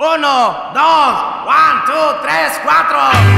Uno, dos, one, two, tres, cuatro.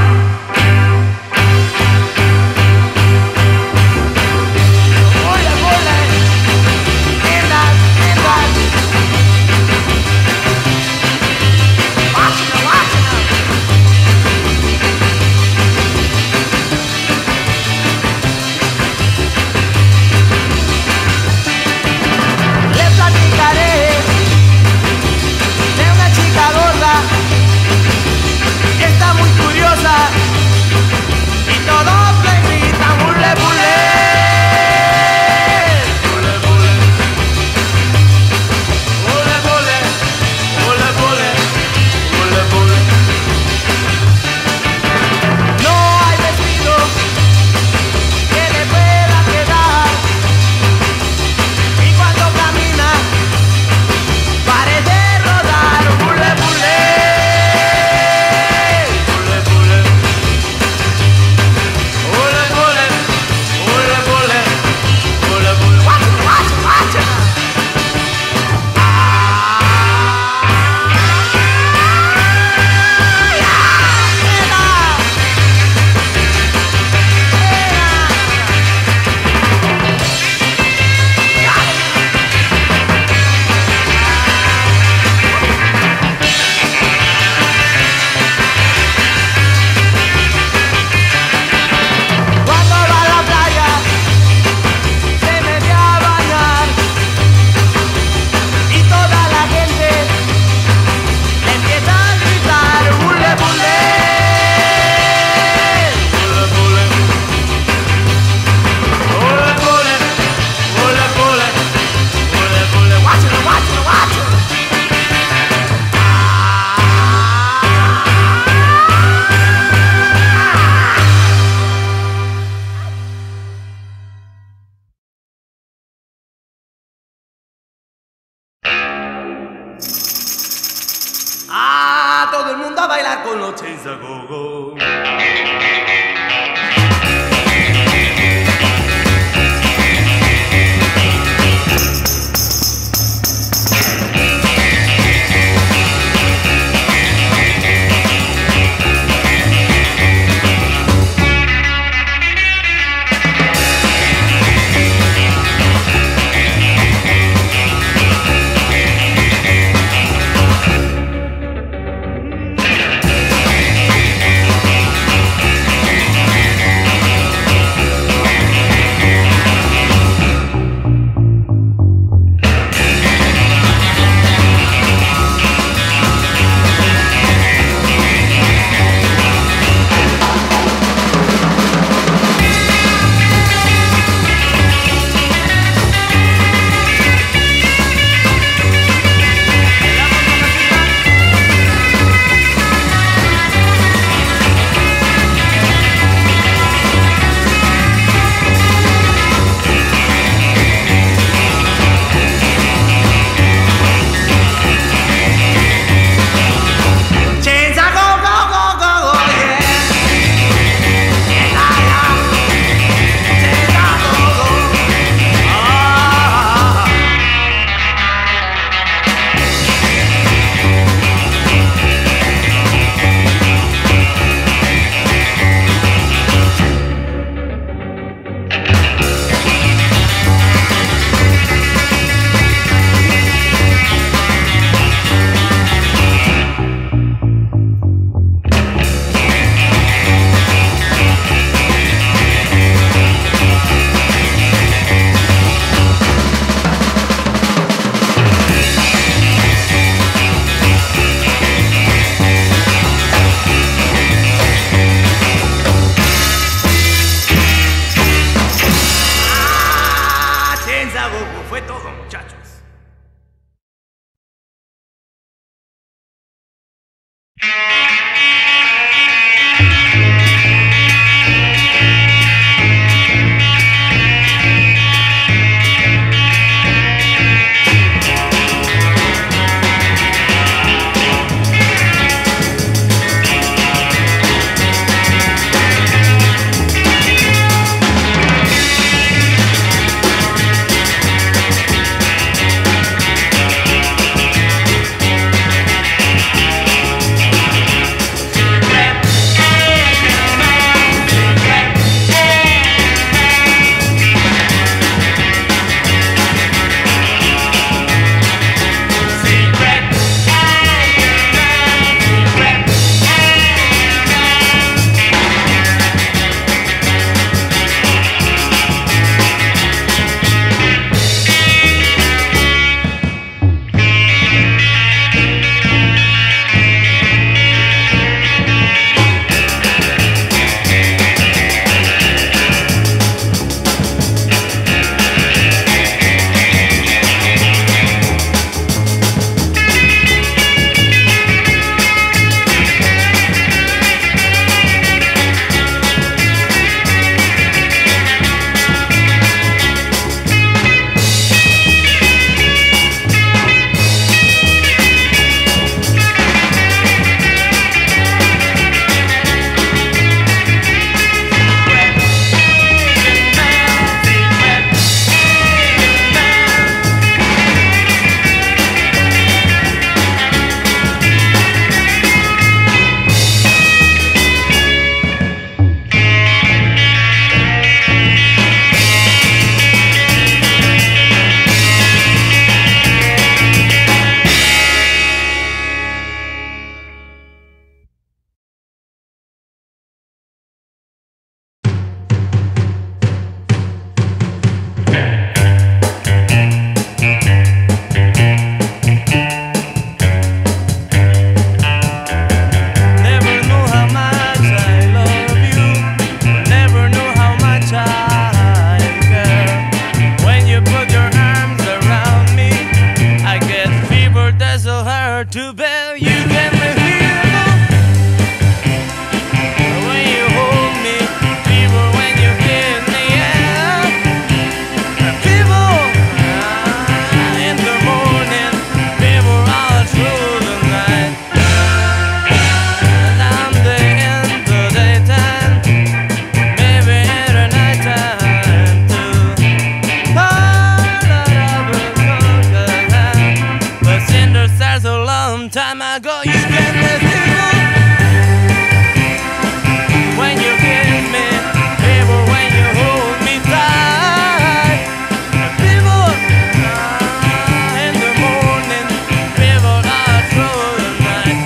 Todo el mundo a bailar con los Chains a Go-Go. get me fever when you hold me, fever when you kiss me, yeah. Fever in the morning, fever all through the night. And I'm there in the daytime, maybe in the nighttime too. But cinder stars a long time ago, you get me fever when you kiss me, fever when you hold me tight. Fever in the morning, fever all through the night.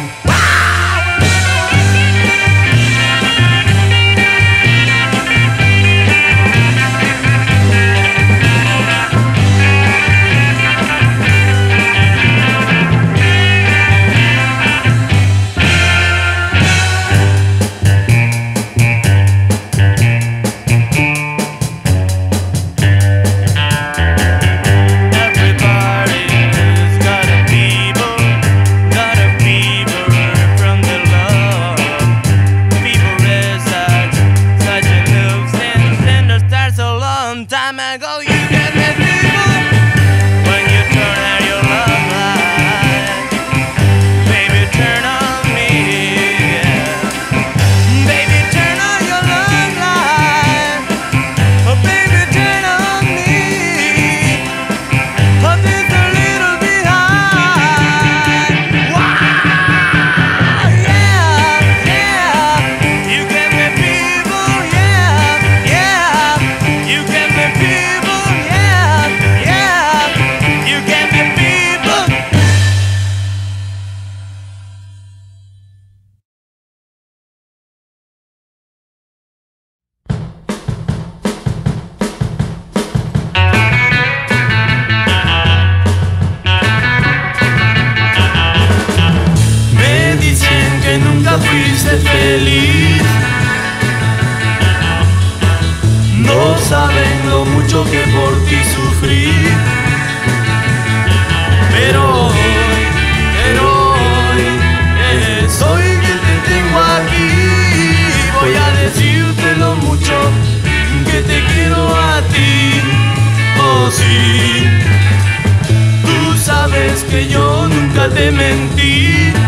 Everybody's got a fever from the love. Fever is such a nuisance, and the stars a long time ago. You get me fever when you turn on your love light. Baby, turn on me, yeah. Baby, turn on your love light. Oh, baby, turn on me. Oh, there's a little behind. Wow, yeah, yeah. You get me fever, yeah, yeah. You get me fever, yeah, yeah. You get me fever. Me dicen que nunca fuiste feliz. No saben lo mucho que por ti sufrí. Pero hoy soy que te tengo aquí. Voy a decirte lo mucho que te quiero a ti. Oh sí, tú sabes que yo nunca te mentí.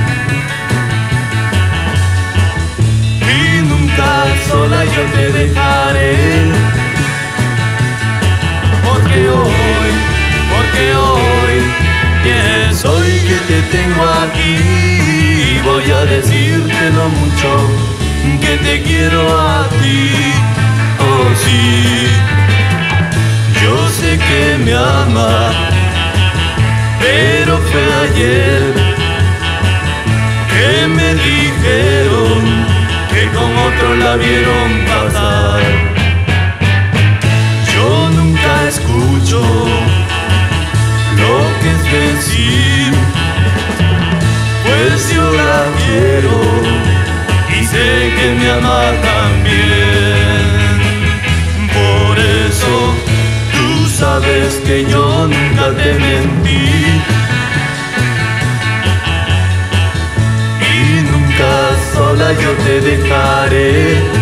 Y nunca sola yo te dejaré. Porque hoy, yes, hoy que te tengo aquí, voy a decirte lo mucho que te quiero a ti. Oh sí, yo sé que me amas, pero fue ayer que me dijeron que con otro la vieron pasar. Yo nunca escucho lo que es decir, pues yo la quiero y sé que me ama también. Por eso tú sabes que yo nunca te mentí. Y nunca sola yo te dejaré.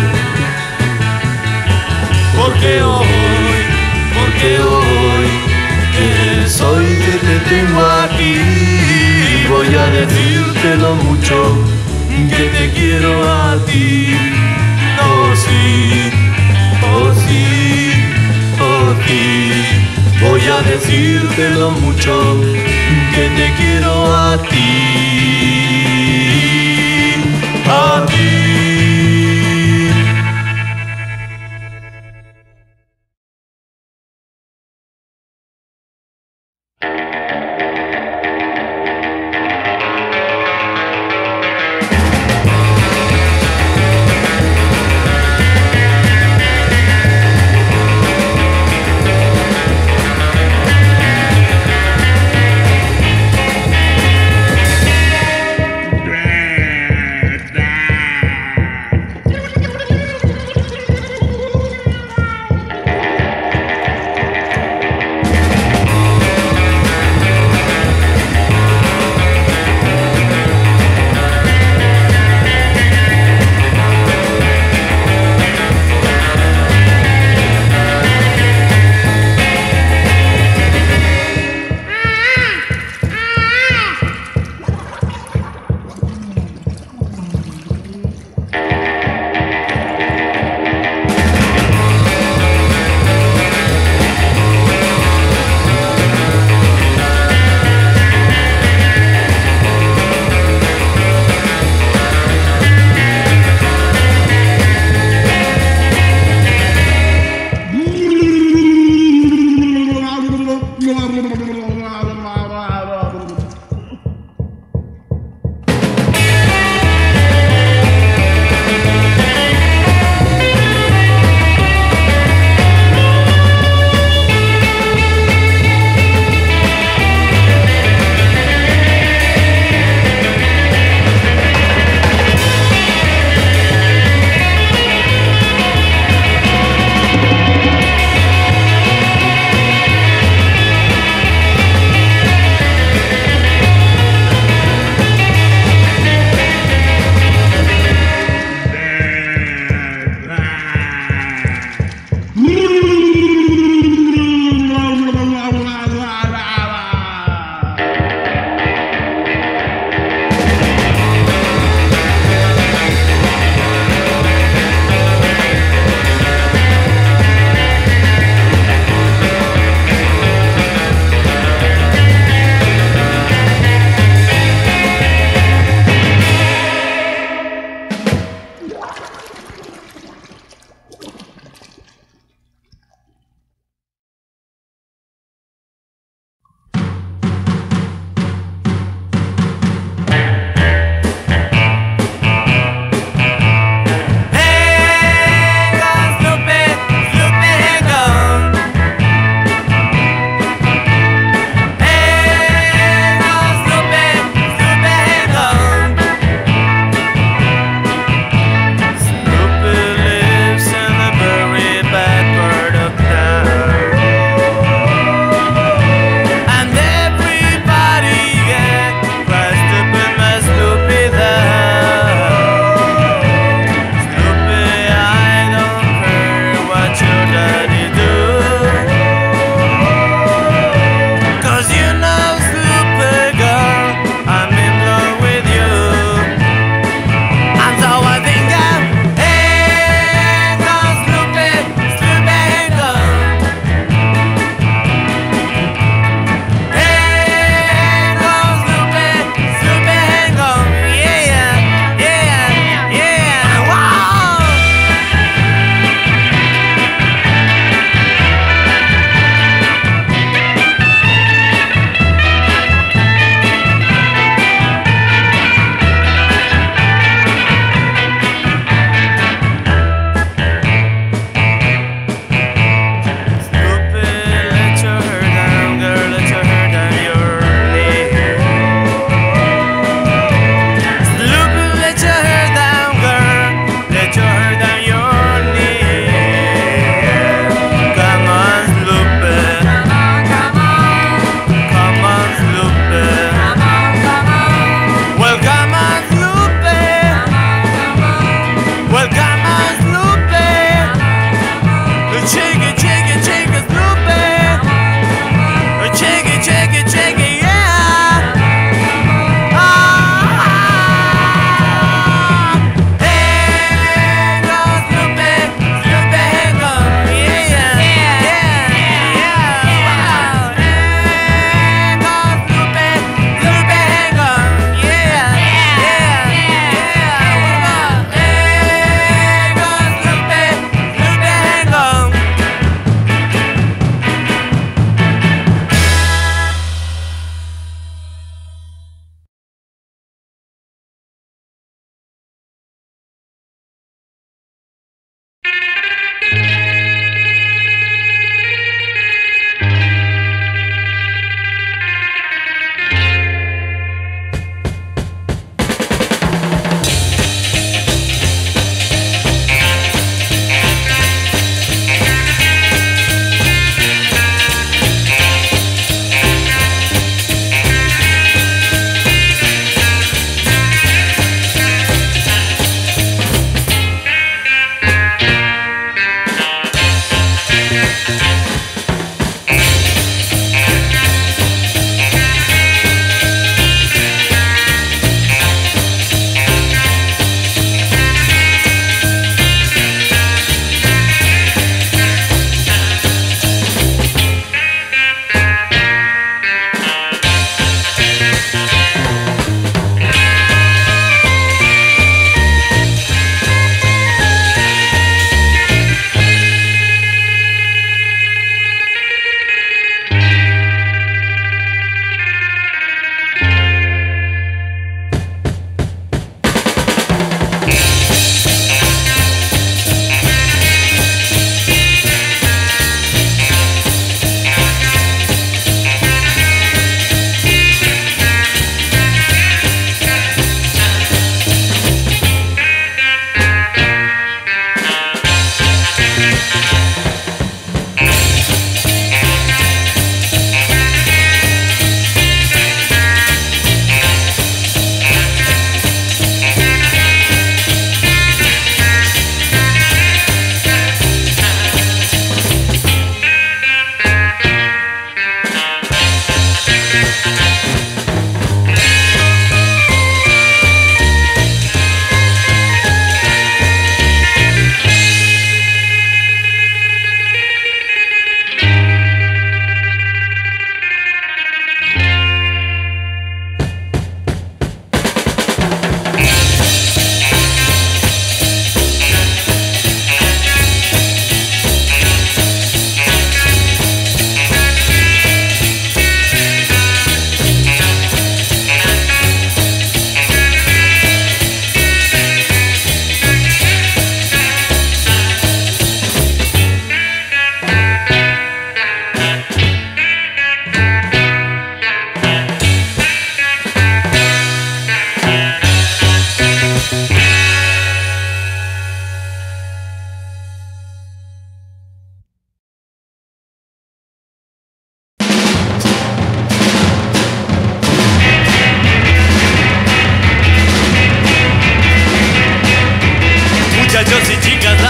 Porque hoy que soy que te tengo aquí, voy a decirte lo mucho que te quiero a ti. Oh sí, oh sí, oh sí, voy a decirte lo mucho que te quiero a ti. A ti.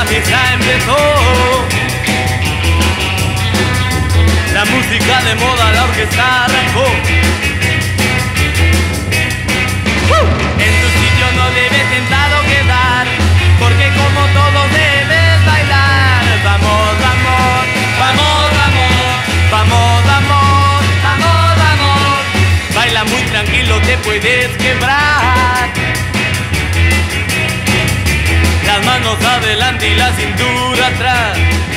fiesta empezó. La música de moda, la orquesta arrancó. En tu sitio no debes sentado quedar, porque como todos debes bailar. Vamos, vamos, vamos, vamos, vamos, vamos, vamos, vamos. Baila muy tranquilo, te puedes quebrar. Las manos adelante y la cintura atrás.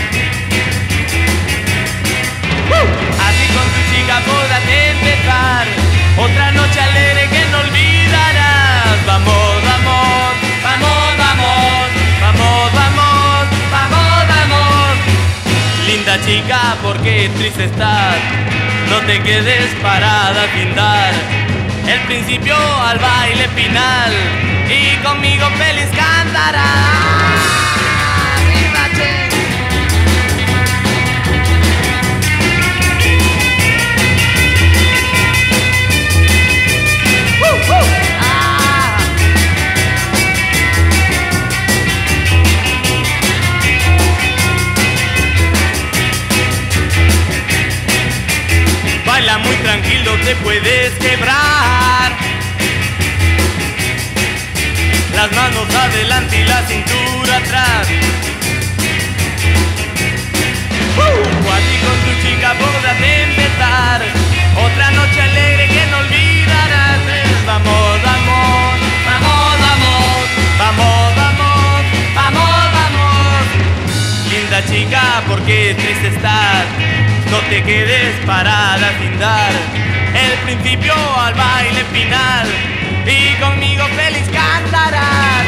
Así con tu chica podrás empezar otra noche alegre que no olvidarás. Vamos, vamos, vamos, vamos, vamos, vamos, vamos, vamos. Linda chica, ¿por qué triste estás? No te quedes parada sin dar el principio al baile final, y conmigo feliz cantarás. Baila muy tranquilo, te puedes quebrar. Las manos adelante y la cintura atrás. Así con tu chica podrás empezar otra noche alegre que no olvidarás. Vamos, vamos, vamos, vamos, vamos, vamos, vamos, vamos. Linda chica, ¿por qué triste estás? No te quedes parada sin dar el principio al baile final, y conmigo feliz cantarás.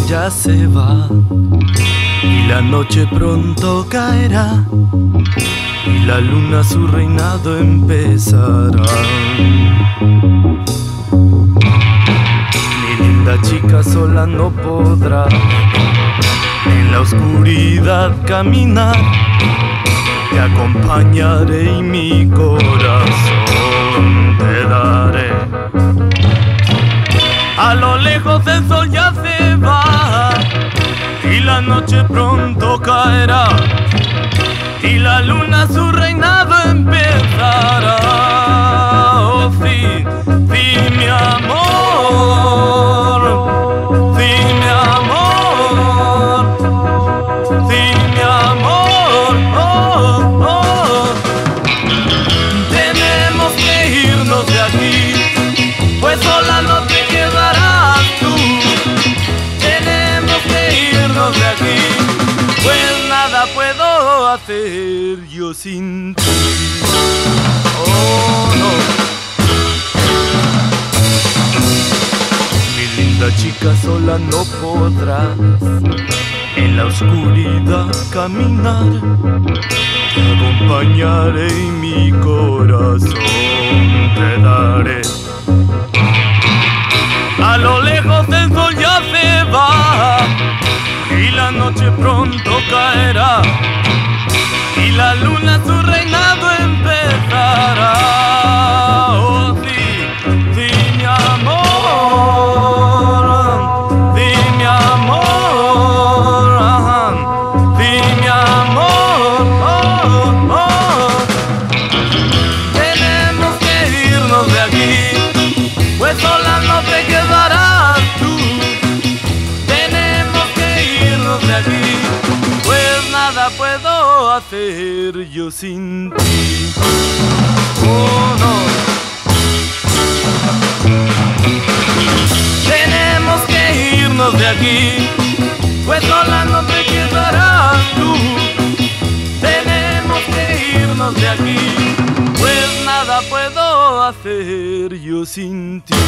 ya se va y la noche pronto caerá y la luna su reinado empezará. Mi linda chica sola no podrá en la oscuridad caminar. Te acompañaré y mi corazón te daré. A lo lejos el sol ya se va y la noche pronto caerá y la luna su reinado empezará. Oh sí, sí mi amor, sí mi amor, sí mi amor. Oh, oh. Tenemos que irnos de aquí, pues sola no te quedarás tú. Tenemos que irnos de aquí, pues nada puedo hacer yo sin ti. Oh no. Mi linda chica sola no podrás en la oscuridad caminar. Te acompañaré y mi corazón te daré. A lo lejos el sol ya se va y la noche pronto caerá y la luna su reinado empezará. Oh sí, sí mi amor, sí mi amor, sí mi amor. Oh, oh. Tenemos que irnos de aquí, pues sola no te quedarás tú. Tenemos que irnos de aquí, pues nada puedo hacer yo sin ti. Oh no. Tenemos que irnos de aquí, pues sola no te quedarás tú. Tenemos que irnos de aquí, pues nada puedo hacer yo sin ti.